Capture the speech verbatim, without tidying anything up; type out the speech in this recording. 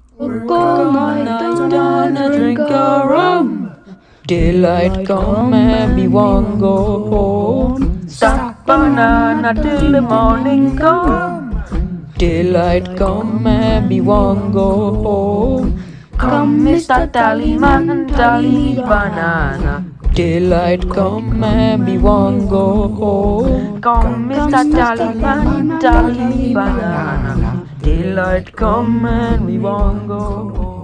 Work all night, down a drink a rum. Daylight come and we won't go home. Stack banana till the morning come. Daylight come and we won't go home. Come, Mister Tallyman, tally banana. Daylight come and we won't go home. Come, Mister Tallyman, tally banana. Daylight come and we won't go home.